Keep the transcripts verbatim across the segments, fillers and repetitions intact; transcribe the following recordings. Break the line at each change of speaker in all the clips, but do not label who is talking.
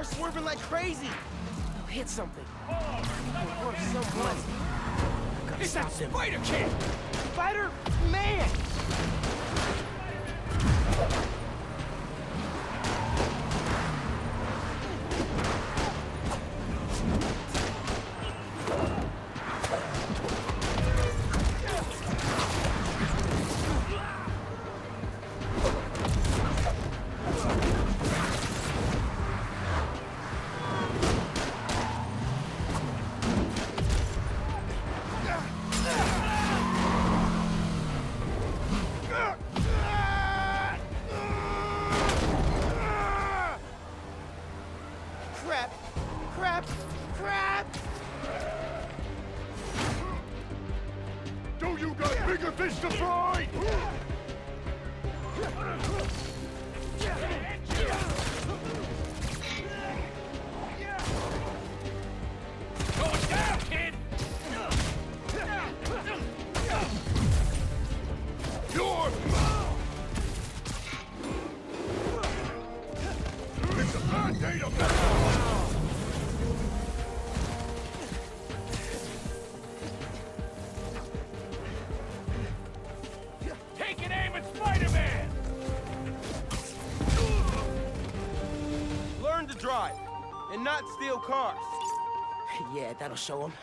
swerving like crazy. They'll hit something. Or someone.
It's that Spider Kid!
Spider-Man! Crap! Crap! Crap!
Do you got bigger fish to fry?
Going down, kid!
You're... It's a bad day to mess up.
Taking aim at Spider-Man!
Learn to drive, and not steal cars. Yeah, that'll show them.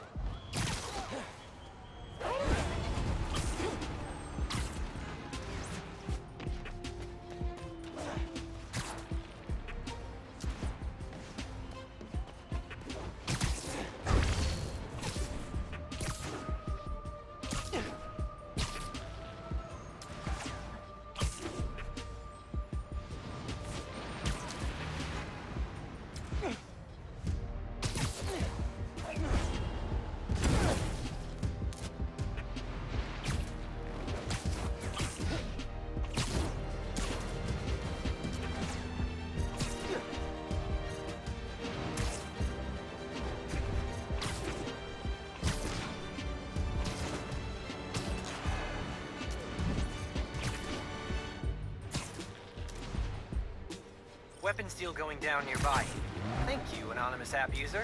Weapon steal going down nearby. Thank you, anonymous app user.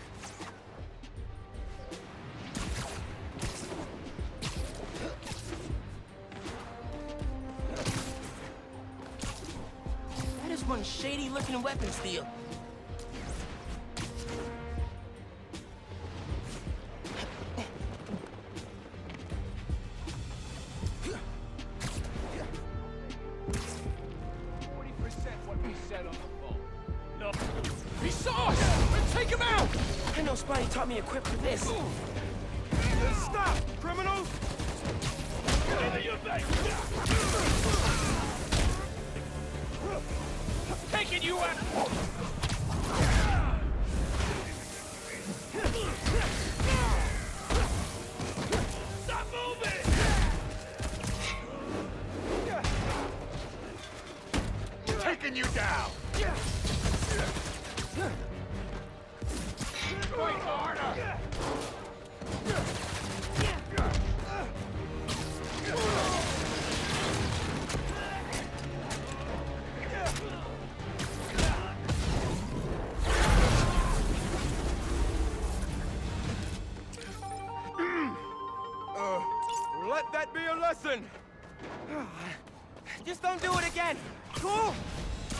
That is one shady-looking weapon steal.
forty percent what we said on the phone. No. He saw us! Let's take him out!
I know Spidey taught me equipped for this.
Stop, criminals!
Into your face! Taking you out! Stop moving!
Taking you down!
Going harder!
Uh, let that be a lesson. Just don't do it again. Cool?